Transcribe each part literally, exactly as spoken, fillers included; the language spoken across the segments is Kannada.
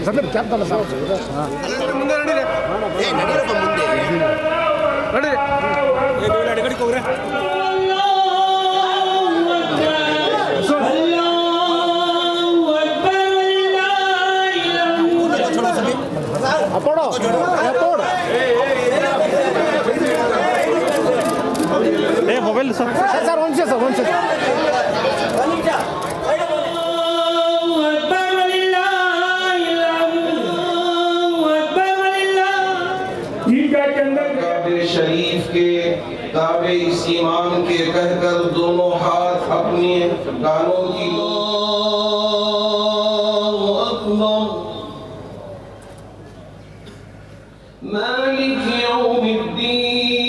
ಸರ್ ಕ್ಯಾಪ್ ತಲ್ಲ ಸರ್ ಮುಂದೆ ನಡೀರಿ ಏ ನಡೀರಪ್ಪ ಮುಂದೆ ನಡೀರಿ ಏ ನೀವು ಅಡಿಗಡಿಗೆ ಹೋಗ್ರೆ ಅಪೋಡೋ ಅಪೋಡೋ ಏ ಮೊಬೈಲ್ ಸರ್ ಸರ್ ಒಂದು ಸರ್ ಒಂದು ಸರ್ शरीफ के दावे इस ईमान के कहकर दोनों हाथ अपने कानों की अकबर मालिक यौमिद्दीन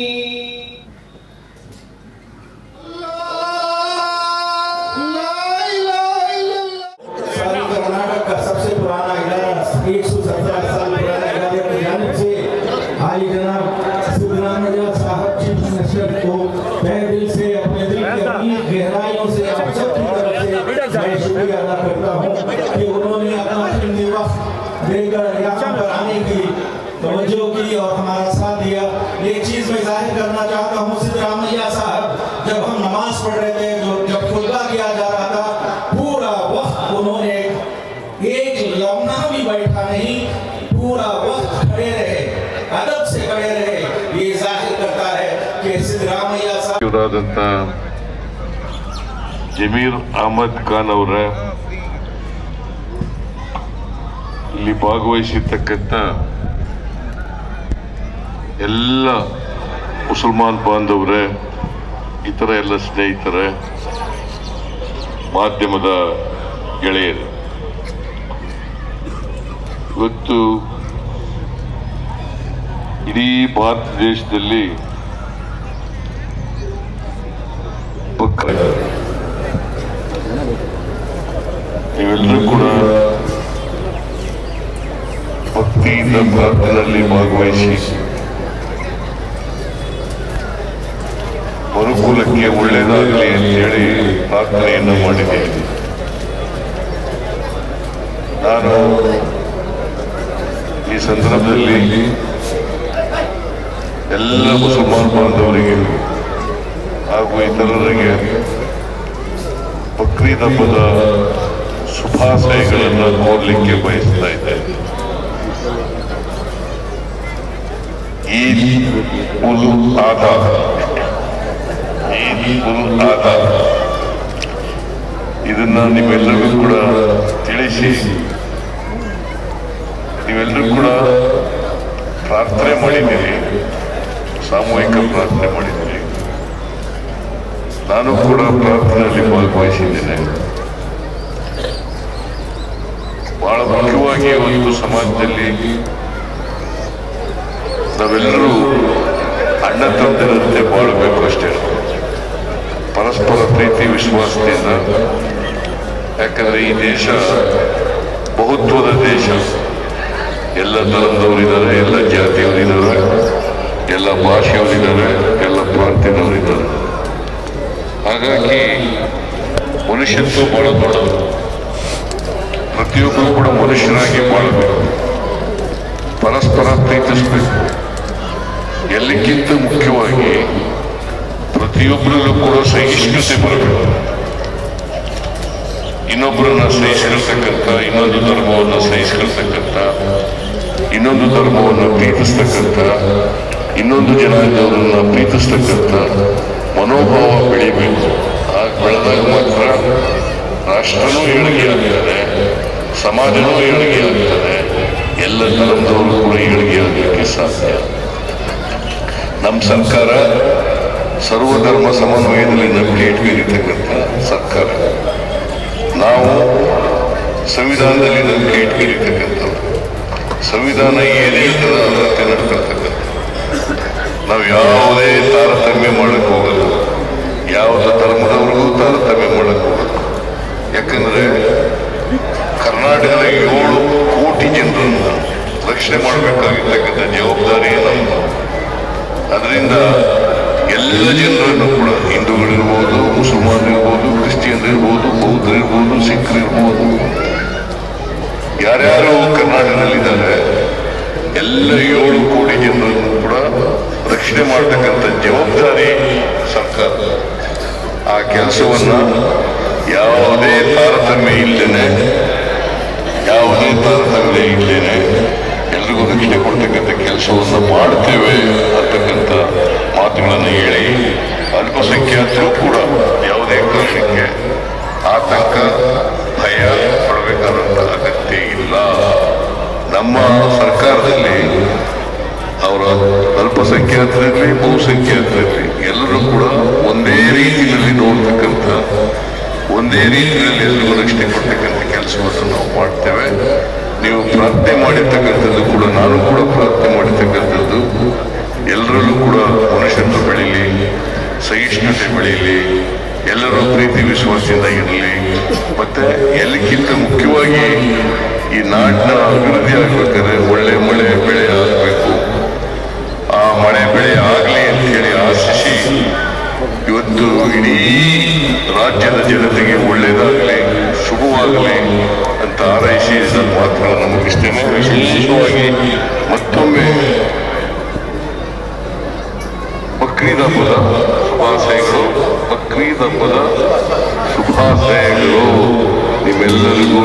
कर्नाटक का सबसे पुराना इलाज एक सौ सत्तर साल पुराना इलाज की जानिब से हाई जनाब साहब चीफ मिनिस्टर को तहे दिल से अपने दिल की अपनी गहराइयों से आप सबकी तरफ से मैं शुक्रिया अदा करता हूँ कि उन्होंने अपना कीमती वक्त देकर यहाँ पर आने की तवज्जो की और हमारा साथ दिया। एक चीज़ मैं जाहिर करना चाहता हूँ सिद्धरामैया साहब जब हम नमाज पढ़ रहे थे जो जब खुतबा किया जा रहा था पूरा वक्त उन्होंने एक लम्हा भी बैठा नहीं पूरा वक्त खड़े रहे अदब से खड़े रहे। ये जाहिर करता है कि सिद्धरामैया साहब ಜಮೀರ್ ಅಹಮದ್ ಖಾನ್ ಅವರ ಇಲ್ಲಿ ಭಾಗವಹಿಸಿರ್ತಕ್ಕಂಥ ಎಲ್ಲ ಮುಸಲ್ಮಾನ್ ಬಾಂಧವರೇ ಇತರ ಎಲ್ಲ ಸ್ನೇಹಿತರೇ ಮಾಧ್ಯಮದ ಗೆಳೆಯರು ಇವತ್ತು ಇಡೀ ಭಾರತ ದೇಶದಲ್ಲಿ ನೀವೆಲ್ಲರೂ ಕೂಡ ಭಕ್ತಿಯಿಂದ ಪ್ರಾರ್ಥನೆಯಲ್ಲಿ ಭಾಗವಹಿಸಿ ಮನುಕುಲಕ್ಕೆ ಒಳ್ಳೆಯದಾಗಲಿ ಅಂತೇಳಿ ಪ್ರಾರ್ಥನೆಯನ್ನು ಮಾಡಿದ್ದೇನೆ. ನಾನು ಈ ಸಂದರ್ಭದಲ್ಲಿ ಎಲ್ಲ ಮುಸಲ್ಮಾನ್ ಬಾಂಧವರಿಗೆ ಹಾಗೂ ಇತರರಿಗೆ ಬಕ್ರೀದ್ ಹಬ್ಬದ ಶುಭಾಶಯಗಳನ್ನು ಕೋರಲಿಕ್ಕೆ ಬಯಸ್ತಾ ಇದ್ದೇನೆ. ಈದ್ ಉಲ್ ಆದಾ ಈದ್ ಉಲ್ ಆದಾ ಇದನ್ನ ನೀವೆಲ್ಲರಿಗೂ ಕೂಡ ತಿಳಿಸಿ ನೀವೆಲ್ಲರೂ ಕೂಡ ಪ್ರಾರ್ಥನೆ ಮಾಡಿದ್ದೀರಿ, ಸಾಮೂಹಿಕ ಪ್ರಾರ್ಥನೆ ಮಾಡಿದ್ದೀರಿ. ನಾನು ಕೂಡ ಪ್ರಾರ್ಥನೆಯಲ್ಲಿ ಭಾಗವಹಿಸಿದ್ದೇನೆ. ಬಹಳ ಮುಖ್ಯವಾಗಿ ಒಂದು ಸಮಾಜದಲ್ಲಿ ನಾವೆಲ್ಲರೂ ಅಣ್ಣ ತಮ್ಮಂದಿರಂತೆ ಬಾಳಬೇಕು ಅಷ್ಟೇ, ಪರಸ್ಪರ ಪ್ರೀತಿ ವಿಶ್ವಾಸದಿಂದ. ಯಾಕಂದ್ರೆ ಈ ದೇಶ ಬಹುತ್ವದ ದೇಶ, ಎಲ್ಲ ಧರ್ಮದವರಿದ್ದಾರೆ, ಎಲ್ಲ ಜಾತಿಯವರಿದ್ದಾರೆ, ಎಲ್ಲ ಭಾಷೆಯವರಿದ್ದಾರೆ, ಎಲ್ಲ ಪ್ರಾಂತ್ಯದವರಿದ್ದಾರೆ. ಹಾಗಾಗಿ ಮನುಷ್ಯತ್ವ ಬಹಳ ದೊಡ್ಡದು. ಪ್ರತಿಯೊಬ್ಬರು ಕೂಡ ಮನುಷ್ಯರಾಗಿ ಬಾಳಬೇಕು, ಪರಸ್ಪರ ಪ್ರೀತಿಸಬೇಕು. ಎಲ್ಲಕ್ಕಿಂತ ಮುಖ್ಯವಾಗಿ ಪ್ರತಿಯೊಬ್ಬರಲ್ಲೂ ಕೂಡ ಸಹಿಷ್ಣುತೆ ಬರಬೇಕು. ಇನ್ನೊಬ್ಬರನ್ನ ಸಹಿಸ್ಕೊಳ್ತಕ್ಕಂಥ, ಇನ್ನೊಂದು ಧರ್ಮವನ್ನು ಸಹಿಸ್ಕೊಳ್ತಕ್ಕಂಥ, ಇನ್ನೊಂದು ಧರ್ಮವನ್ನು ಪ್ರೀತಿಸ್ತಕ್ಕಂಥ, ಇನ್ನೊಂದು ಜನಾಂಗದವರನ್ನ ಪ್ರೀತಿಸ್ತಕ್ಕಂಥ ಮನೋಭಾವ ಬೆಳಿಬೇಕು. ಆಗ ಬೆಳೆದಾಗ ಮಾತ್ರ ರಾಷ್ಟ್ರನೂ ಏಳಿಗೆ ಆಗ್ತದೆ, ಸಮಾಜನೂ ಏಳಿಗೆ ಆಗ್ತದೆ, ಎಲ್ಲ ಧರ್ಮದವರು ಕೂಡ ಏಳಿಗೆ ಆಗಲಿಕ್ಕೆ ಸಾಧ್ಯ. ನಮ್ಮ ಸರ್ಕಾರ ಸರ್ವಧರ್ಮ ಸಮನ್ವಯದಲ್ಲಿ ನಂಬಿಕೆ ಇಟ್ಕೊಂಡಿರ್ತಕ್ಕಂಥ ಸರ್ಕಾರ. ನಾವು ಸಂವಿಧಾನದಲ್ಲಿ ನಂಬಿಕೆ ಇಟ್ಕೊಂಡಿರ್ತಕ್ಕಂಥವ್ರು. ಸಂವಿಧಾನ ಏನೇ ಇರ್ತದೆ ಅದರಂತೆ ನಡ್ಕೊಳ್ತಕ್ಕಂಥ. ನಾವು ಯಾವುದೇ ತಾರತಮ್ಯ ಮಾಡಕ್ ಹೋಗಲ್ಲ, ಯಾವುದೇ ಧರ್ಮದವ್ರಿಗೂ ತಾರತಮ್ಯ ಮಾಡಕ್ ಹೋಗಲ್ಲ. ಯಾಕಂದ್ರೆ ಕರ್ನಾಟಕದ ಏಳು ಕೋಟಿ ಜನರನ್ನು ರಕ್ಷಣೆ ಮಾಡಬೇಕಾಗಿರ್ತಕ್ಕಂಥ ಜವಾಬ್ದಾರಿ ನಮ್ಮದು. ಅದರಿಂದ ಎಲ್ಲ ಜನರನ್ನು ಕೂಡ, ಹಿಂದೂಗಳಿರ್ಬೋದು, ಮುಸಲ್ಮಾನರಿರ್ಬೋದು, ಕ್ರಿಶ್ಚಿಯನ್ ಇರ್ಬೋದು, ಬೌದ್ಧರಿರ್ಬೋದು, ಸಿಖ್ರಿರ್ಬೋದು, ಯಾರ್ಯಾರು ಕರ್ನಾಟಕದಲ್ಲಿದ್ದಾರೆ ಎಲ್ಲ ಏಳು ಕೋಟಿ ಜನರನ್ನು ಕೂಡ ರಕ್ಷಣೆ ಮಾಡತಕ್ಕಂಥ ಜವಾಬ್ದಾರಿ ಸರ್ಕಾರ. ಆ ಕೆಲಸವನ್ನ ಯಾವುದೇ ತಾರತಮ್ಯ ಇಲ್ಲದೇನೆ ಯಾವುದೇ ತಾರತಮ್ಯ ಇಲ್ಲದೇನೆ ಎಲ್ರಿಗೂ ರಕ್ಷಣೆ ಕೊಡ್ತಕ್ಕಂಥ ಕೆಲಸವನ್ನು ಮಾಡ್ತೇವೆ ಅಂತಕ್ಕಂಥ ಮಾತುಗಳನ್ನು ಹೇಳಿ ಅಲ್ಪಸಂಖ್ಯಾತರು ಕೂಡ ಯಾವುದೇ ಕಾರಣಕ್ಕೆ ಆತಂಕ ಭಯ ಪಡಬೇಕಾದಂಥ ಅಗತ್ಯ ಇಲ್ಲ. ನಮ್ಮ ಸರ್ಕಾರದಲ್ಲಿ ಅವರ ಅಲ್ಪಸಂಖ್ಯಾತರಿರಲಿ ಬಹುಸಂಖ್ಯಾತರಿರಲಿ ಎಲ್ಲರೂ ಕೂಡ ಒಂದೇ ರೀತಿಯಲ್ಲಿ ನೋಡ್ತಕ್ಕಂಥ ಒಂದೇ ರೀತಿಯಲ್ಲಿ ಎಲ್ಲರಿಗೂ ರಕ್ಷಣೆ ಕೊಡ್ತಕ್ಕಂಥ ಕೆಲಸವನ್ನು ನಾವು ಮಾಡ್ತೇವೆ. ನೀವು ಪ್ರಾರ್ಥನೆ ಮಾಡಿರ್ತಕ್ಕಂಥದ್ದು ಕೂಡ ನಾನು ಕೂಡ ಪ್ರಾರ್ಥನೆ ಮಾಡಿರ್ತಕ್ಕಂಥದ್ದು ಎಲ್ಲರಲ್ಲೂ ಕೂಡ ಮನುಷ್ಯತ್ವ ಬೆಳೀಲಿ, ಸಹಿಷ್ಣುತೆ ಬೆಳೀಲಿ, ಎಲ್ಲರೂ ಪ್ರೀತಿ ವಿಶ್ವಾಸದಿಂದ ಇರಲಿ. ಮತ್ತೆ ಎಲ್ಲಕ್ಕಿಂತ ಮುಖ್ಯವಾಗಿ ಈ ನಾಡಿನ ಅಭಿವೃದ್ಧಿ ಆಗ್ಬೇಕಾದ್ರೆ ಒಳ್ಳೆ ಮಳೆ ಬೆಳೆ ಆಗಬೇಕು. ಆ ಮಳೆ ಬೆಳೆ ಆಗಲಿ ಅಂತ ಹೇಳಿ ಆಶಿಸಿ ಇವತ್ತು ಇಡೀ ರಾಜ್ಯದ ಜನತೆಗೆ ಒಳ್ಳೆಯದಾಗಲಿ ಶುಭವಾಗಲಿ ಅಂತ ಹಾರೈಸಿ ನನ್ನ ಮಾತುಗಳನ್ನು ಮುಗಿಸ್ತೇನೆ. ವಿಶೇಷವಾಗಿ ಮತ್ತೊಮ್ಮೆ ಬಕ್ರೀದ್ ಹಬ್ಬದ ಶುಭಾಶಯಗಳು. ಬಕ್ರೀದ್ ಹಬ್ಬದ ಶುಭಾಶಯಗಳು ನಿಮ್ಮೆಲ್ಲರಿಗೂ.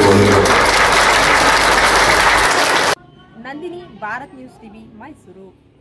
Nandini, Bharat news TV, Mysuru.